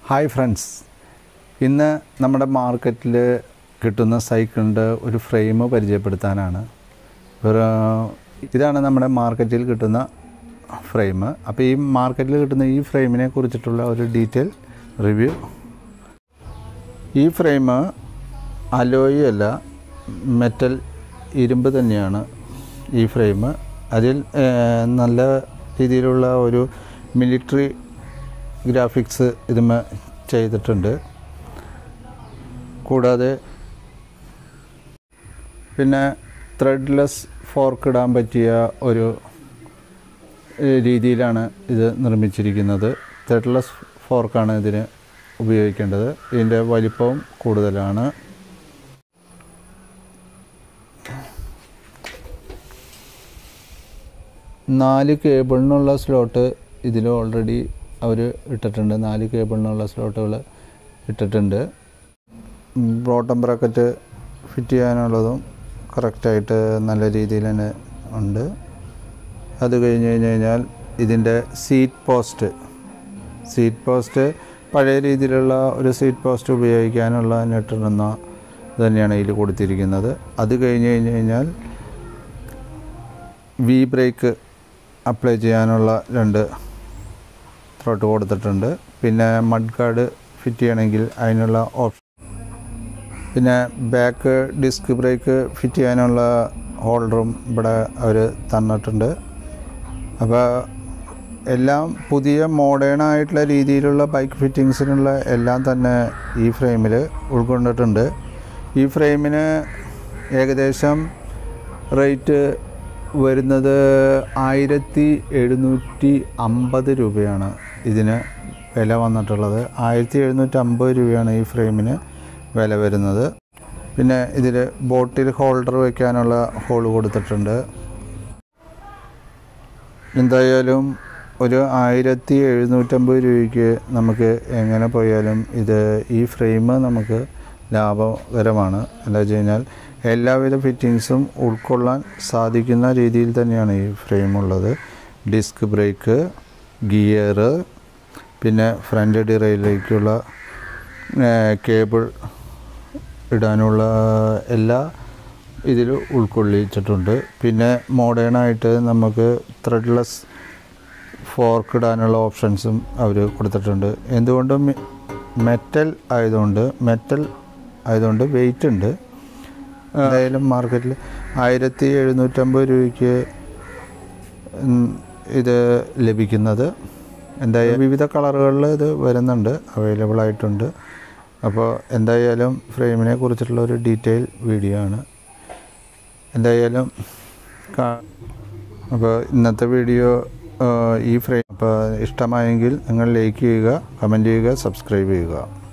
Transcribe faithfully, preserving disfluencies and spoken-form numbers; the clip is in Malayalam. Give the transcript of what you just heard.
ഹായ് ഫ്രണ്ട്സ്, ഇന്ന് നമ്മുടെ മാർക്കറ്റിൽ കിട്ടുന്ന സൈക്കിളിൻ്റെ ഒരു ഫ്രെയിം പരിചയപ്പെടുത്താനാണ്. ഇതാണ് നമ്മുടെ മാർക്കറ്റിൽ കിട്ടുന്ന ഫ്രെയിം. അപ്പോൾ ഈ മാർക്കറ്റിൽ കിട്ടുന്ന ഈ ഫ്രെയിമിനെ കുറിച്ചിട്ടുള്ള ഒരു ഡീറ്റെയിൽ റിവ്യൂ. ഈ ഫ്രെയിം അലോയി അല്ല, മെറ്റൽ ഇരുമ്പ് തന്നെയാണ് ഈ ഫ്രെയിം. അതിൽ നല്ല രീതിയിലുള്ള ഒരു മിലിറ്ററി ഗ്രാഫിക്സ് ഇതിന്മേൽ ചെയ്തിട്ടുണ്ട്. കൂടാതെ പിന്നെ ത്രെഡ്ലെസ് ഫോർക്ക് ഇടാൻ പറ്റിയ ഒരു രീതിയിലാണ് ഇത് നിർമ്മിച്ചിരിക്കുന്നത്. ത്രെഡ്ലെസ് ഫോർക്കാണ് ഇതിന് ഉപയോഗിക്കേണ്ടത്. ഇതിൻ്റെ വലിപ്പവും കൂടുതലാണ്. നാല് കേബിളിനുള്ള സ്ലോട്ട് ഇതിൽ ഓൾറെഡി അവർ ഇട്ടിട്ടുണ്ട്. നാല് കേബിളിനുള്ള സ്ലോട്ടുകൾ ഇട്ടിട്ടുണ്ട്. ബോട്ടം ബ്രാക്കറ്റ് ഫിറ്റ് ചെയ്യാനുള്ളതും കറക്റ്റായിട്ട് നല്ല രീതിയിൽ തന്നെ ഉണ്ട്. അത് കഴിഞ്ഞ് കഴിഞ്ഞ് കഴിഞ്ഞാൽ ഇതിൻ്റെ സീറ്റ് പോസ്റ്റ് സീറ്റ് പോസ്റ്റ് പഴയ രീതിയിലുള്ള ഒരു സീറ്റ് പോസ്റ്റ് ഉപയോഗിക്കാനുള്ള നെട്ടിടുന്ന തന്നെയാണ് ഇതിൽ കൊടുത്തിരിക്കുന്നത്. അത് കഴിഞ്ഞ് കഴിഞ്ഞ് കഴിഞ്ഞാൽ വി ബ്രേക്ക് അപ്ലൈ ചെയ്യാനുള്ള രണ്ട് ത്രോട്ട് കൊടുത്തിട്ടുണ്ട്. പിന്നെ മഡ് ഗാർഡ് ഫിറ്റ് ചെയ്യണമെങ്കിൽ അതിനുള്ള ഓപ്ഷൻ, പിന്നെ ബാക്ക് ഡിസ്ക് ബ്രേക്ക് ഫിറ്റ് ചെയ്യാനുള്ള ഹോൾഡറും ഇവിടെ അവർ തന്നിട്ടുണ്ട്. അപ്പോൾ എല്ലാം പുതിയ മോഡേൺ ആയിട്ടുള്ള രീതിയിലുള്ള ബൈക്ക് ഫിറ്റിങ്സിനുള്ള എല്ലാം തന്നെ ഈ ഫ്രെയിമിൽ ഉൾക്കൊണ്ടിട്ടുണ്ട്. ഈ ഫ്രെയിമിന് ഏകദേശം റേറ്റ് വരുന്നത് ആയിരത്തി എഴുന്നൂറ്റി അമ്പത് രൂപയാണ് ഇതിന് വില വന്നിട്ടുള്ളത്. ആയിരത്തി എഴുന്നൂറ്റി അമ്പത് രൂപയാണ് ഈ ഫ്രെയിമിന് വില വരുന്നത്. പിന്നെ ഇതിൽ ബോട്ടിൽ ഹോൾഡർ വയ്ക്കാനുള്ള ഹോൾ കൊടുത്തിട്ടുണ്ട്. എന്തായാലും ഒരു ആയിരത്തി എഴുന്നൂറ്റമ്പത് രൂപയ്ക്ക് നമുക്ക് എങ്ങനെ പോയാലും ഇത് ഈ ഫ്രെയിം നമുക്ക് ലാഭകരമാണ്. എന്താ വെച്ച് കഴിഞ്ഞാൽ എല്ലാവിധ ഫിറ്റിങ്സും ഉൾക്കൊള്ളാൻ സാധിക്കുന്ന രീതിയിൽ തന്നെയാണ് ഈ ഫ്രെയിം ഉള്ളത്. ഡിസ്ക് ബ്രേക്ക്, ഗിയർ, പിന്നെ ഫ്രണ്ട് ഡിറയിലേക്കുള്ള കേബിൾ ഇടാനുള്ള എല്ലാ ഇതിൽ ഉൾക്കൊള്ളിച്ചിട്ടുണ്ട്. പിന്നെ മോഡേണായിട്ട് നമുക്ക് ത്രെഡ്ലെസ് ഫോർക്ക് ഇടാനുള്ള ഓപ്ഷൻസും അവർ കൊടുത്തിട്ടുണ്ട്. എന്തുകൊണ്ടും മെറ്റൽ ആയതുകൊണ്ട് മെറ്റൽ ആയതുകൊണ്ട് വെയിറ്റ് ഉണ്ട്. എന്തായാലും മാർക്കറ്റിൽ ആയിരത്തി എഴുന്നൂറ്റമ്പത് രൂപയ്ക്ക് ഇത് ലഭിക്കുന്നത്. എന്തായാലും വിവിധ കളറുകളിൽ ഇത് വരുന്നുണ്ട്, അവൈലബിൾ ആയിട്ടുണ്ട്. അപ്പോൾ എന്തായാലും ഫ്രെയിമിനെ കുറിച്ചിട്ടുള്ള ഒരു ഡീറ്റെയിൽ വീഡിയോ ആണ്. എന്തായാലും അപ്പോൾ ഇന്നത്തെ വീഡിയോ ഈ ഫ്രെയിം അപ്പോൾ ഇഷ്ടമായെങ്കിൽ നിങ്ങൾ ലൈക്ക് ചെയ്യുക, കമൻറ്റ് ചെയ്യുക, സബ്സ്ക്രൈബ് ചെയ്യുക.